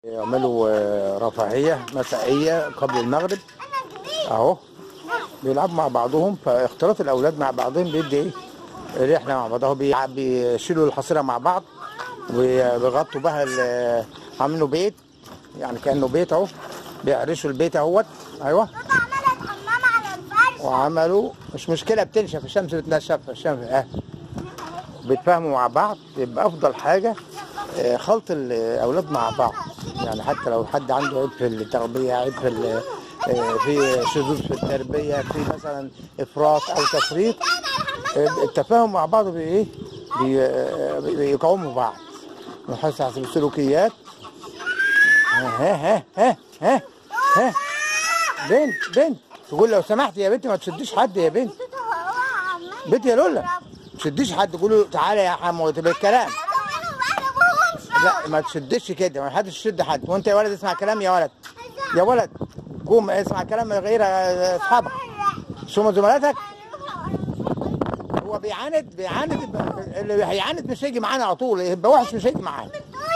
يعملوا رفاهية مسائية قبل المغرب اهو، بيلعبوا مع بعضهم. فاختلاط الاولاد مع بعضهم بيدي ايه، رحله مع بعض اهو. بيشيلوا الحصيره مع بعض وبيغطوا بها عاملينه بيت، يعني كانه بيت اهو. بيعرشوا البيت اهوت. ايوه، وعملوا مش مشكله، بتنشف الشمس، بتنشف الشمس بيتفاهموا مع بعض. يبقى افضل حاجه خلط الاولاد مع بعض، يعني حتى لو حد عنده عيب في التربيه، عيب في شذوذ في التربيه، في مثلا افراط او تفريط، التفاهم مع بعض بايه، بيقوموا بعض. نحس على السلوكيات. ها بنت تقول لو سمحت يا بنتي ما تشديش حد يا بنت يا لولا، ما تشديش حد. تقول له تعالى يا حمو بالكلام، لا ما تشدش كده، ما حدش يشد حد. وانت يا ولد اسمع كلام، يا ولد قوم اسمع كلام غير اصحابك، ثم زملاتك. هو بيعاند اللي هيعاند مش هيجي معانا على طول، يبقى وحش مش هيجي معانا.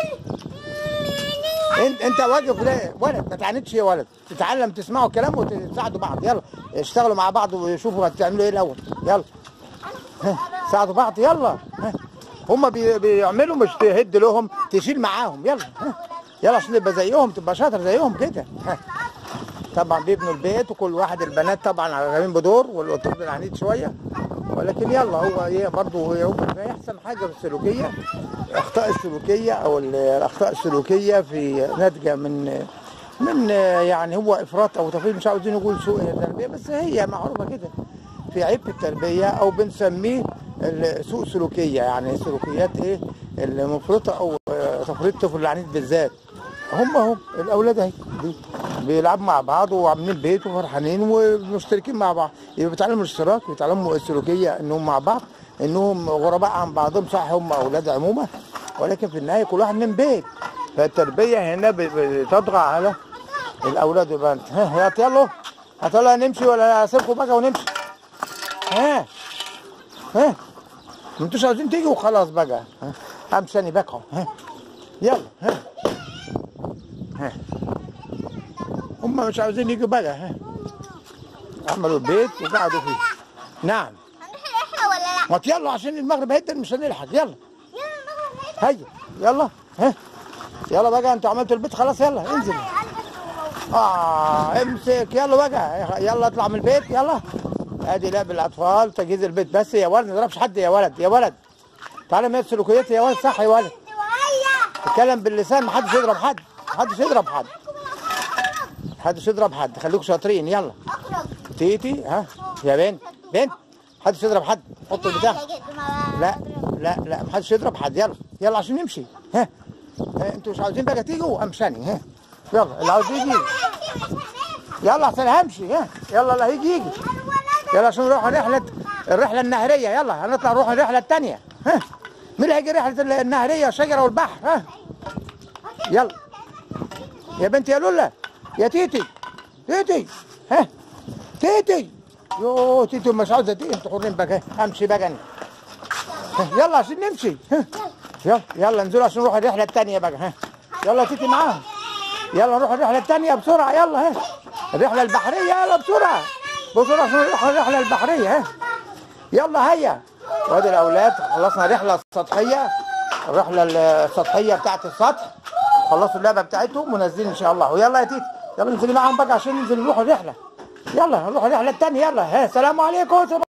انت واقف ليه ولد؟ ما تعاندش يا ولد، تتعلم تسمعوا الكلام وتساعدوا بعض. يلا اشتغلوا مع بعض وشوفوا هتعملوا ايه الاول. يلا ساعدوا بعض. يلا هما بيعملوا، مش تهد لهم، تشيل معاهم. يلا عشان تبقى زيهم، تبقى شاطر زيهم كده. طبعا بيبنوا البيت، وكل واحد البنات طبعا غاويين بدور والطفل عنيد شويه، ولكن يلا هو ايه برضه، هو احسن حاجه في السلوكيه. الاخطاء السلوكيه او الاخطاء السلوكيه في ناتجه من يعني هو افراط او تفريط، مش عاوزين نقول سوء تربيه، بس هي معروفه كده في عيب في التربيه، او بنسميه سوء سلوكيه، يعني سلوكيات ايه المفرطه او تفريط الطفل العنيد بالذات. هم الاولاد اهي بيلعبوا مع بعض وعاملين بيت وفرحانين ومشتركين مع بعض. يبقى بيتعلموا الاشتراك، بيتعلموا السلوكيه، انهم مع بعض، انهم غرباء عن بعضهم. صح هم اولاد عمومه، ولكن في النهايه كل واحد من بيت. فالتربيه هنا بتطغى على الاولاد والبنات. يلا نمشي ولا اسيبكم بقى ونمشي؟ ما انتوش عاوزين تيجوا وخلاص بقى. امشاني بقى. يلا هم مش عاوزين يجوا بقى. عملوا البيت وقعدوا فيه. نعم. هنروح رحلة ولا لا؟ ما يلا عشان المغرب هيدا مش هنلحق. يلا هيا يلا. يلا بقى، انتوا عملتوا البيت خلاص. يلا انزل. امسك. يلا بقى، يلا اطلع من البيت. يلا ادي لعب الاطفال، تجهيز البيت. بس يا ولد ما تضربش حد يا ولد. تعالى من السلوكيات يا ولد. صح يا ولد، تتكلم باللسان، ما حدش يضرب حد. خليكم شاطرين. يلا تيتي يا بنت محدش يضرب حد. حط البتاع. لا ما حدش يضرب حد. يلا عشان نمشي. انتوا مش عاوزين بقى تيجوا؟ امشاني. يلا اللي عاوز يجي. يلا عشان همشي. يلا اللي هيجي يجي. يلا عشان نروح الرحله النهريه. يلا هنطلع نروح الرحله الثانيه. مين اللي هيجي رحله النهريه الشجره والبحر؟ يلا يا بنتي يا لولا، يا تيتي تيتي. يوه تيتي مش عاوزه تيجي. انتوا حرين بقى. امشي بقى انا. يلا عشان نمشي. يلا انزلوا عشان نروح الرحله الثانيه بقى. يلا تيتي معاهم. يلا نروح الرحله الثانيه بسرعه. يلا الرحله البحريه. يلا بسرعه عشان نروح الرحله البحريه. يلا هيا. وادي الاولاد خلصنا الرحله السطحيه بتاعت السطح. خلصوا اللعبه بتاعتهم ونازلين ان شاء الله. ويلا يا تيتي يلا انزلي معاهم بقى عشان ننزل نروح الرحله. يلا نروح الرحله الثانيه. يلا سلام عليكم.